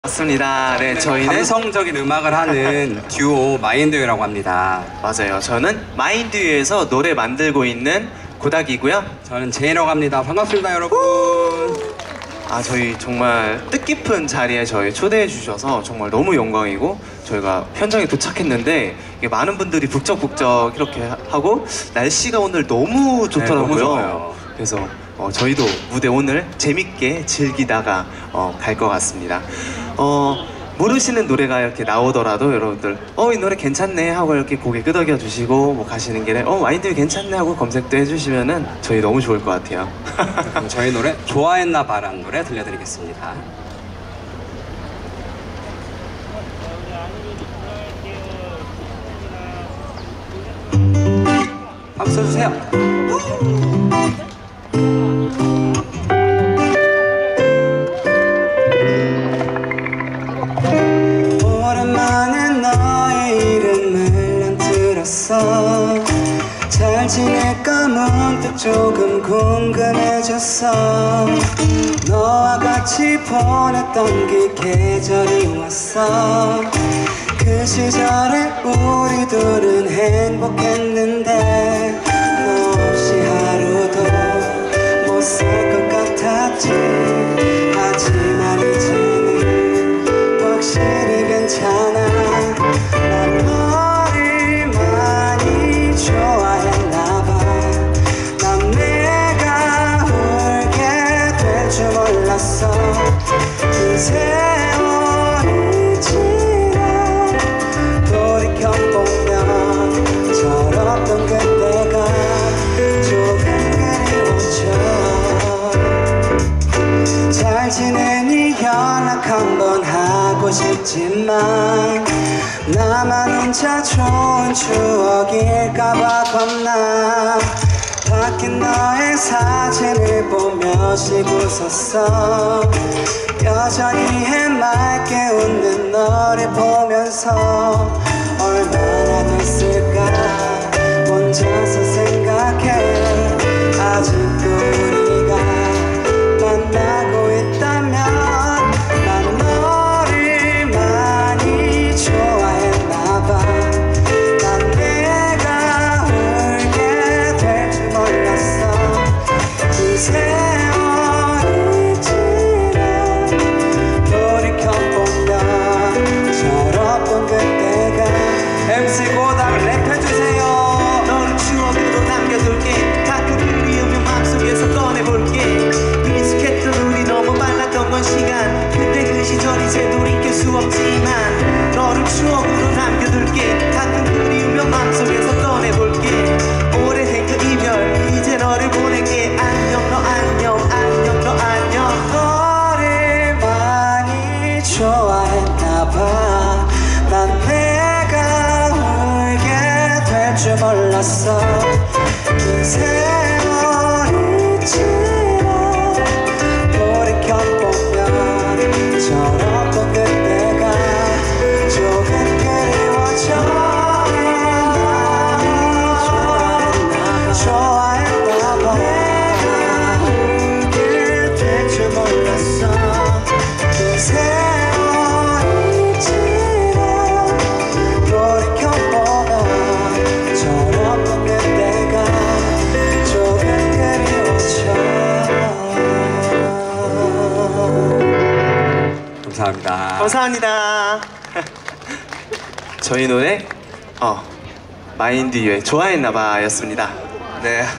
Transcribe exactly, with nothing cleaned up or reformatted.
맞습니다. 네, 저희는 감성적인 음악을 하는 듀오 마인드유라고 합니다. 맞아요. 저는 마인드유에서 노래 만들고 있는 고닥이고요. 저는 제이라고 합니다. 반갑습니다, 여러분. 아, 저희 정말 뜻깊은 자리에 저희 초대해 주셔서 정말 너무 영광이고, 저희가 현장에 도착했는데 이게 많은 분들이 북적북적 이렇게 하고 날씨가 오늘 너무 좋더라고요. 네, 너무 좋아요. 그래서 어, 저희도 무대 오늘 재밌게 즐기다가 어, 갈 것 같습니다. 어, 모르시는 노래가 이렇게 나오더라도 여러분들 어, 이 노래 괜찮네 하고 이렇게 고개 끄덕여 주시고 뭐 가시는 길에 어, 마인드유 괜찮네 하고 검색도 해주시면은 저희 너무 좋을 것 같아요. 그럼 저희 노래 좋아했나 봐라는 노래 들려드리겠습니다. 박수 쳐주세요. 오랜만에 너의 이름을 난 들었어. 잘 지낼까 문득 조금 궁금해졌어. 너와 같이 보냈던 그 계절이 왔어. 그 시절에 우리 둘은 행복했는데 너 없이 하루도 못 살 것 같았지. 하지만 이제는 확실히 괜찮아. 난 너를 많이 좋아했나봐. 난 내가 울게 될 줄 몰랐어. 그 세월이 지나 돌이켜보면 철없던 그때가 조금 그리워져. 잘 지내니 연락 한번 하고 싶지만 나만 혼자 좋은 추억일까봐 겁나. 바뀐 너의 사진을 보며 쉬고 섰어. 여전히 해맑게 웃는 너를 보면서 얼마나 됐을까 혼자서 생각해. 아직도 우리가 만나고 있다면 난 너를 많이 좋아했나봐. 난 내가 울게 될 줄 몰랐어. 그 세월이 지나 돌이켜보면 철없던 그때가. 엠씨 고닥 랩해주세요. 너를 추억으로 남겨둘게. 가끔 그리우면 맘속에서 꺼내볼게. 미숙했던 우리 너무 빨랐던 건 시간. 그때 그 시절 이제 돌이킬 수 없지만 너를 추억으로 남겨둘게. 가끔 그리우면 맘속에서 꺼내볼게. 오래된 그 이별 이제 너를 보낼게. 안녕 너 안녕 안녕 너 안녕. 너를 많이 좋아했나봐. 난 내가 울게 될 줄 몰랐어. 그 세월이 지나 돌이켜보면 철없던 그때가 조금 그리워져. 많이 좋아했나봐. 내가 울게 될 줄 몰랐어. 그 세월이 지나 돌이켜보면 철없던 그때가 조금 그리워져. 감사합니다. 감사합니다. 저희 노래 어 마인드유의 좋아했나봐 였습니다. 네.